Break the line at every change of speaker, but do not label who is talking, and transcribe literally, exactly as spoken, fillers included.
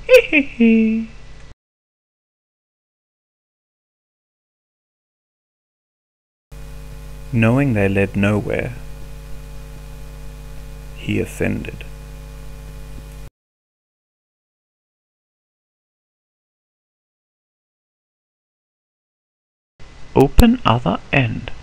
Knowing they led nowhere, he ascended. Open other end.